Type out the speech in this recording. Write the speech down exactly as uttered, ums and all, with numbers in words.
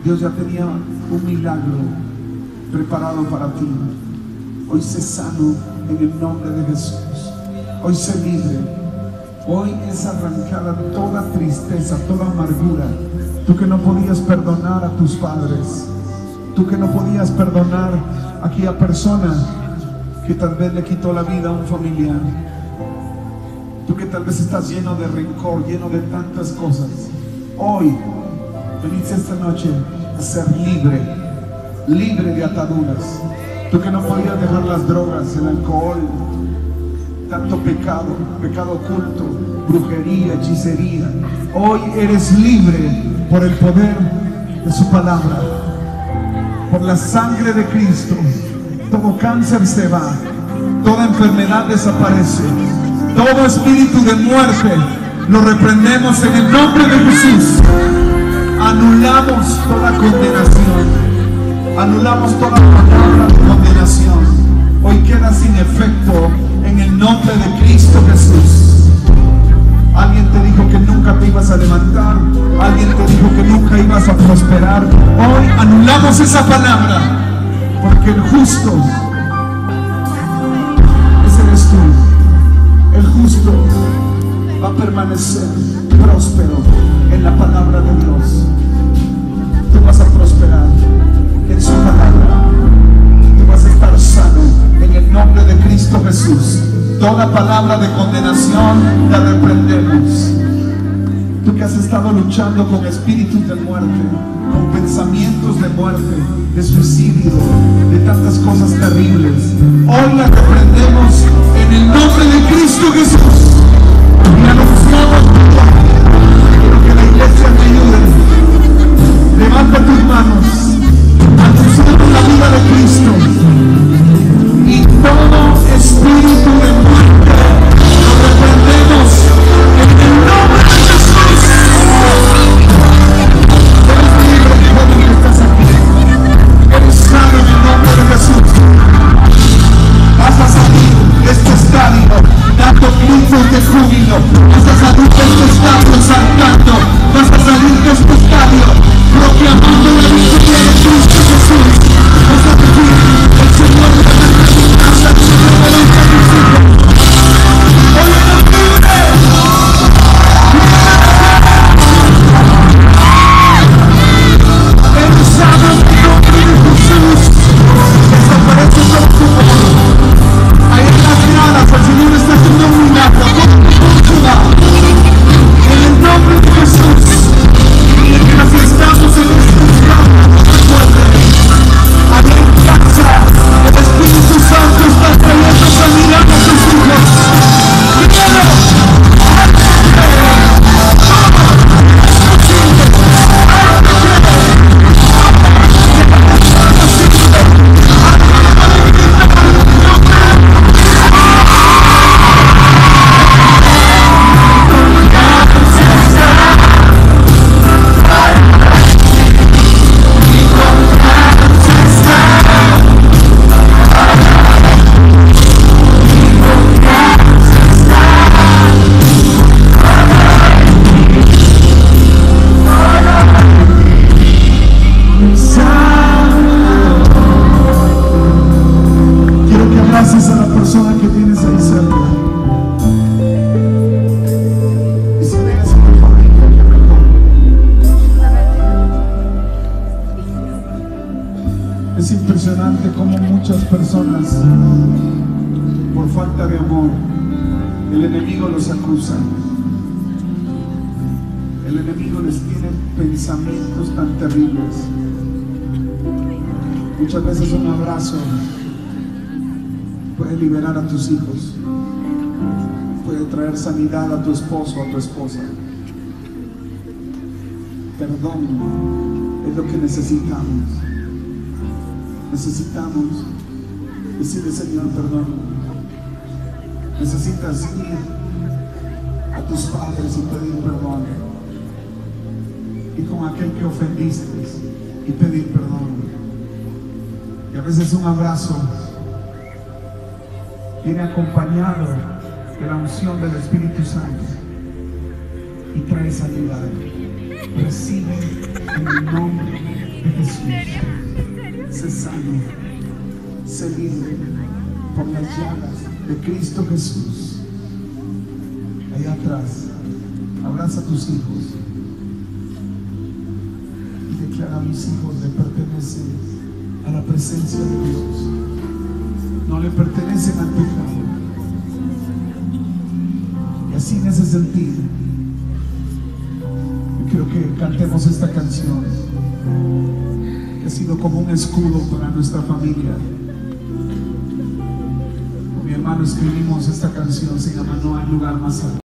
Dios ya tenía un milagro preparado para ti. Hoy sé sano en el nombre de Jesús. Hoy sé libre. Hoy es arrancada toda tristeza, toda amargura. Tú que no podías perdonar a tus padres, tú que no podías perdonar a aquella persona que tal vez le quitó la vida a un familiar, tú que tal vez estás lleno de rencor, lleno de tantas cosas, hoy venís esta noche a ser libre, libre de ataduras. Tú que no podías dejar las drogas, el alcohol, tanto pecado, pecado oculto, brujería, hechicería, hoy eres libre por el poder de su palabra, por la sangre de Cristo. Todo cáncer se va, toda enfermedad desaparece, todo espíritu de muerte lo reprendemos en el nombre de Jesús. Anulamos toda condenación, anulamos toda palabra de condenación. Hoy queda sin efecto en el nombre de Cristo Jesús. Alguien te dijo que nunca te ibas a levantar, alguien te dijo que nunca ibas a prosperar. Hoy anulamos esa palabra, porque el justo, ese eres tú. El justo va a permanecer próspero en la palabra de Dios. Tú vas a prosperar en su palabra. Tú vas a estar sano en el nombre de Cristo Jesús. Toda palabra de condenación la reprendemos. Tú que has estado luchando con espíritus de muerte, con pensamientos de muerte, de suicidio, de tantas cosas terribles, hoy la reprendemos en el nombre de Cristo Jesús. Y anunciamos, quiero que la iglesia me ayude. Levanta tus manos, anunciamos la vida de Cristo. Y todo espíritu de muerte lo reprendemos en el nombre de Jesús. Eres libre, joven, que estás aquí. Eres sano en el nombre de Jesús. Vas a salir de este estadio dando gritos de júbilo. Vas a salir de este estadio saltando. Vas a salir de este estadio proclamando la victoria de Cristo Jesús. Vas a decir, el Señor me ha puede liberar a tus hijos, puede traer sanidad a tu esposo, a tu esposa. Perdón es lo que necesitamos. Necesitamos decirle, Señor, perdón. Necesitas ir a tus padres y pedir perdón, y con aquel que ofendiste y pedir perdón. Y a veces un abrazo viene acompañado de la unción del Espíritu Santo y trae sanidad. Recibe en el nombre sé sano, sé libre por las llagas de Cristo Jesús. Allá atrás, abraza a tus hijos y declara: mis hijos le pertenecen a la presencia de Dios, no le pertenecen al pecado. Y así en ese sentido, yo quiero que cantemos esta canción que ha sido como un escudo para nuestra familia. Con mi hermano escribimos esta canción, se llama No hay lugar más alto.